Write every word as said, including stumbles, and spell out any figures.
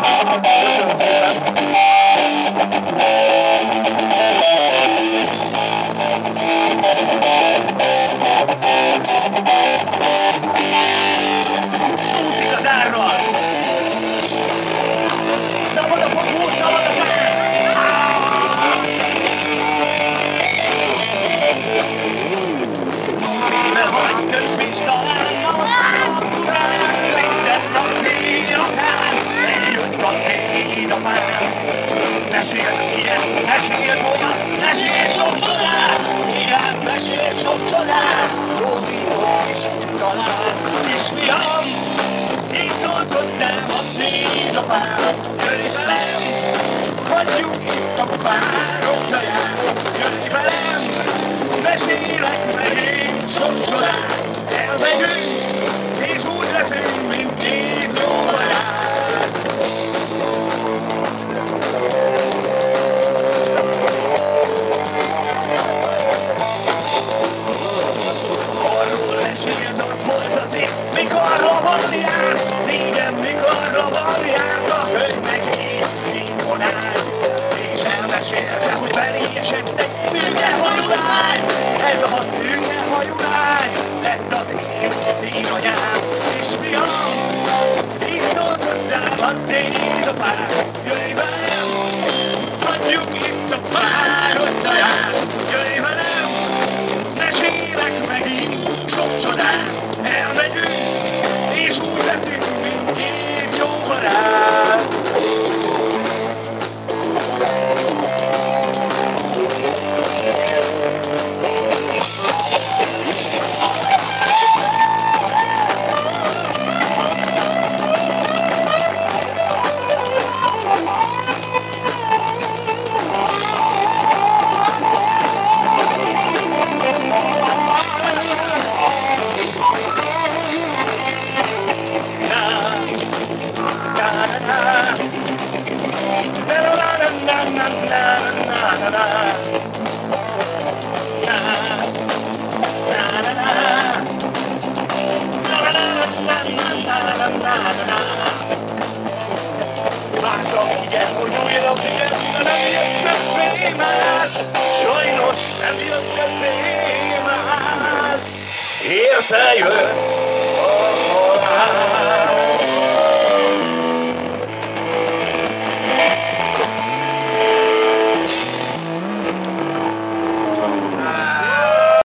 Köszönöm szépen! Csúszik az árral! Szabad a fogó, szabad a tánc! Szíve vagy több is talán napurán, minden nap délután, eljött a dédapám. Mesélt ilyen, mesélt olyan, mesélt sok csodát, ilyen mesélt sok csodát, hódított is talán. És fiam, így szólt hozzám a dédapám, jöjj velem, hagyjuk itt a páros zaját, jöjj velem, mesélek meg én sok csodát, elmegyünk, és úgy leszünk, mint két jó barát. Arról mesélt, az volt az év, mikor rohanni át, régen mikor rohanni át, a hölgy meg én imponált, és elmesélte, hogy belé esett egy szűke hajulány, ez a szűke hajulány lett az én dédanyám, és fiam, így szólt hozzám a dédapám, jöjj velem, hagyjuk itt a páros zaját, jöjj velem, mesélek megint sok csodát, elmegyünk, és úgy leszünk, mint két jó barát. Vártam, igen, hogy újra figyelj, de nem jött többé más, sajnos nem jött többé más. Érte jött a halál.